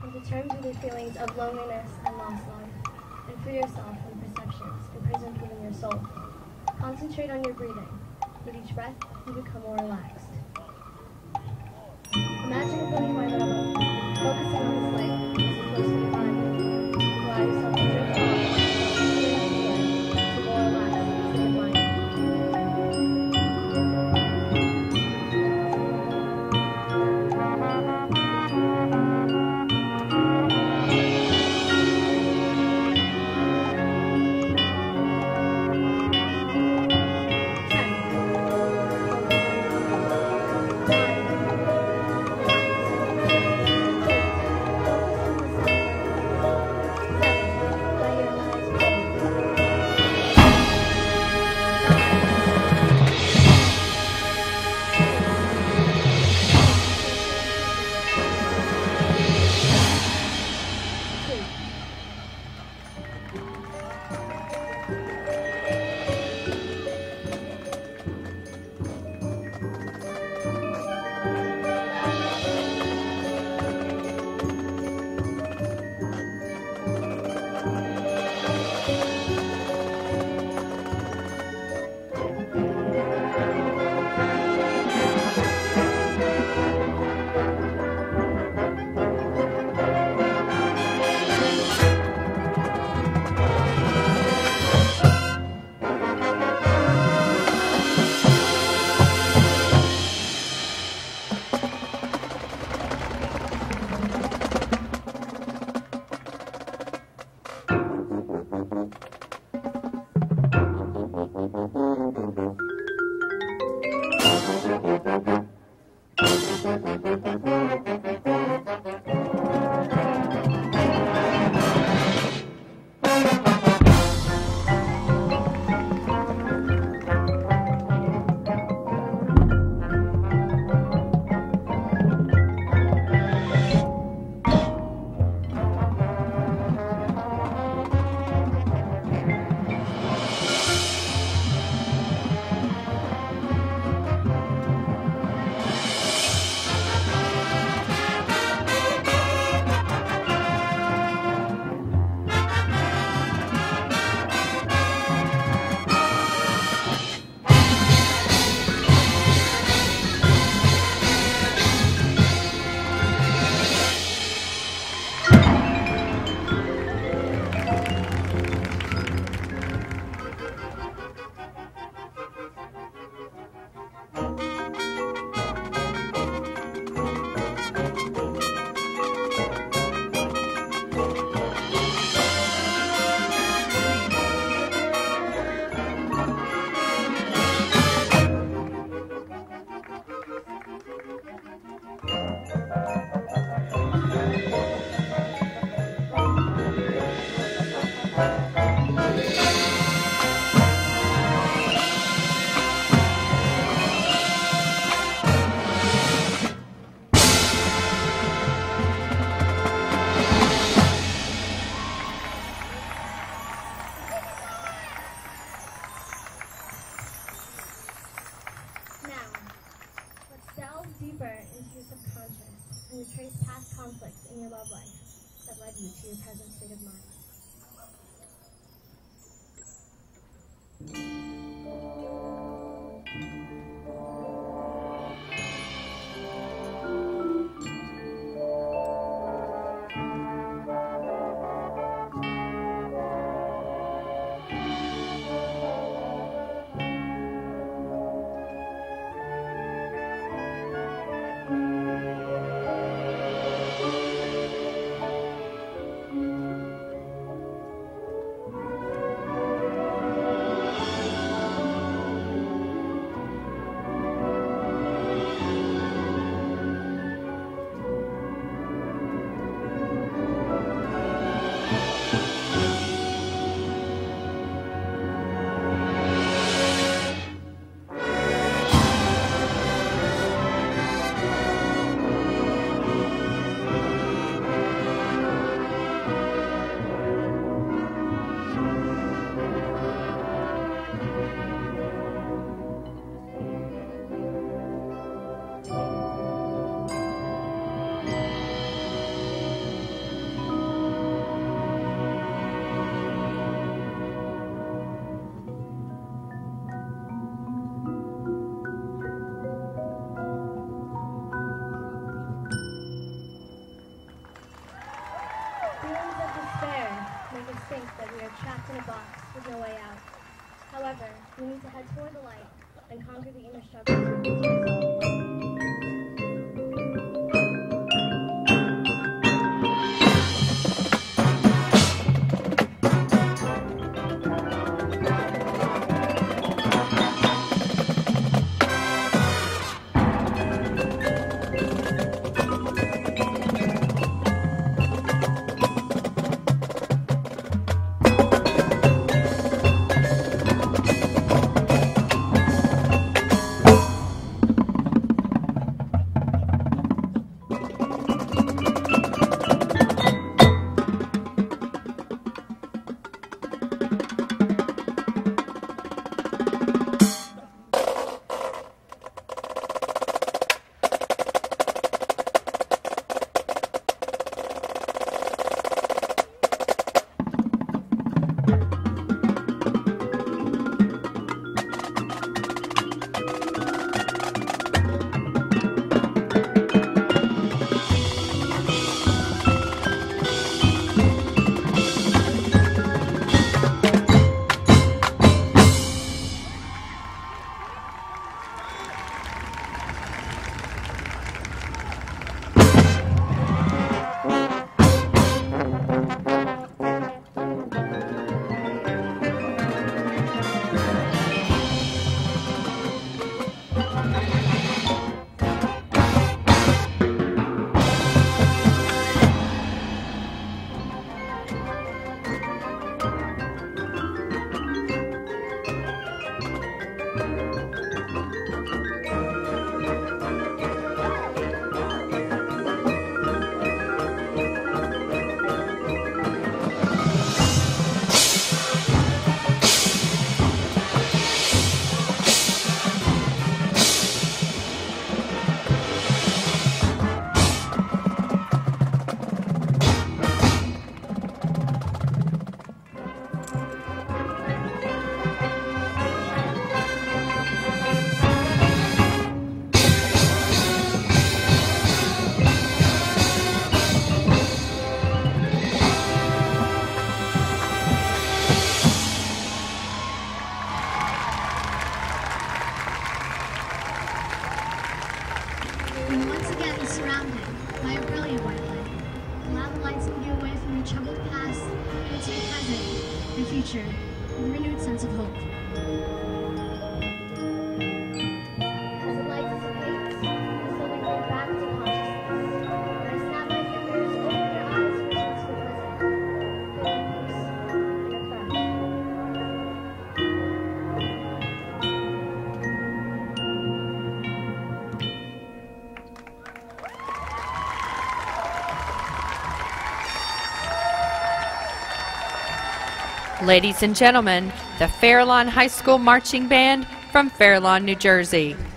Come to terms with your feelings of loneliness and lost love, and free yourself from perceptions imprisoned within your soul. Concentrate on your breathing. With each breath, you become more relaxed. Imagine a brilliant white light, focusing on this light as it flows through your body. Allow yourself to drift off, to more relaxed state of mind. in a box with no way out. However, you need to head toward the light and conquer the inner struggles you face yourself. And once again surrounded by a brilliant white light, allow the light to lead you away from your troubled past and into your present and future with a renewed sense of hope. As the light dissipates, you slowly bring back to consciousness. And I snap my fingers, open your eyes, return to the present. Feel your peace, you're fresh. Ladies and gentlemen, the Fairlawn High School Marching Band from Fairlawn, New Jersey.